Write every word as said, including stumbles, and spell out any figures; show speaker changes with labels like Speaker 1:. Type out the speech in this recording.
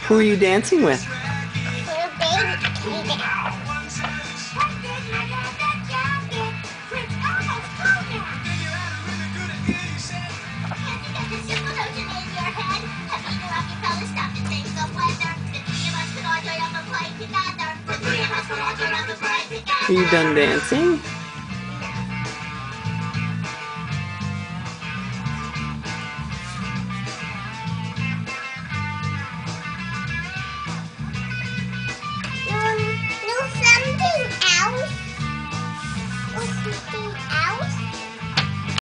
Speaker 1: Who are you dancing with?
Speaker 2: We're baby.
Speaker 1: Are you done dancing?